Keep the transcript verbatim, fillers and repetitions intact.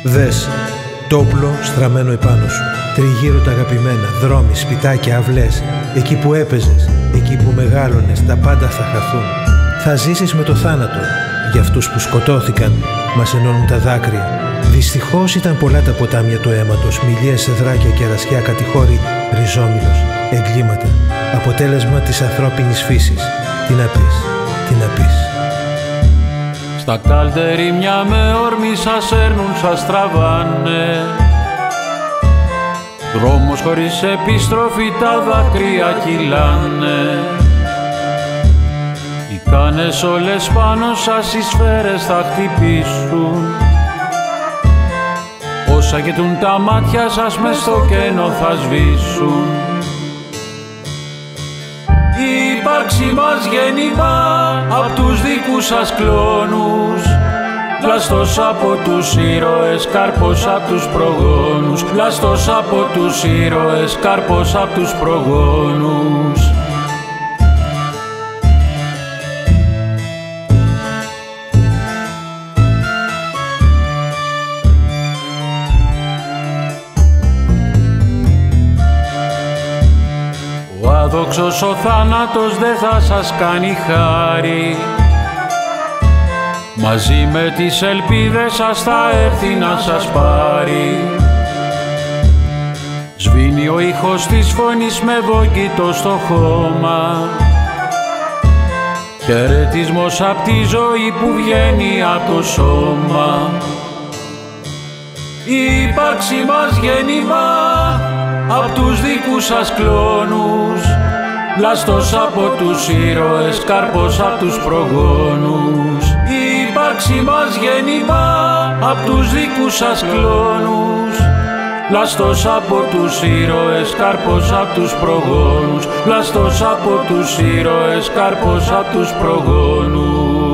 Δες, το όπλο στραμμένο επάνω σου, τριγύρω τα αγαπημένα, δρόμοι, σπιτάκια, αυλές. Εκεί που έπαιζες, εκεί που μεγάλωνες, τα πάντα θα χαθούν. Θα ζήσεις με το θάνατο. Για αυτούς που σκοτώθηκαν, μας ενώνουν τα δάκρυα. Δυστυχώς ήταν πολλά τα ποτάμια του αίματος, μιλιές, σεδράκια, κερασιά, κατηχώρη, ριζόμυλος, εγκλήματα. Αποτέλεσμα της ανθρώπινης φύσης. Τι να πεις, τι να πεις. Στα καλτερίμια με όρμη σας έρνουν, σας τραβάνε. Δρόμος χωρίς επιστροφή, τα δάκρυα κυλάνε. Οι κάνες όλες πάνω σας, οι σφαίρες θα χτυπήσουν. Όσα κοιτούν τα μάτια σας μες στο κενό θα σβήσουν. Η ύπαρξη μας γέννημα απ' τους δικούς σας κλόνους, πλαστός από τους ήρωες, κάρπος απ' τους προγόνους, πλαστός από τους ήρωες, κάρπος απ' τους προγόνους. Ο άδοξος ο θάνατος δεν θα σας κάνει χάρη, μαζί με τις ελπίδες σας θα έρθει να σας πάρει. Σβήνει ο ήχος της φωνής με δόκιτο στο χώμα, χαιρετισμός απ' τη ζωή που βγαίνει απ' το σώμα. Η ύπαρξη μας γέννημα απ' τους δικούς σας κλόνους, πλαστός από τους ήρωες, κάρπος απ' τους προγόνους. Η ύπαρξη μας γέννημα απ' τους δικούς σας κλόνους, πλαστός από τους ήρωες, κάρπος απ' τους προγόνους, πλαστός από τους ήρωες, κάρπος απ' τους προγόνους.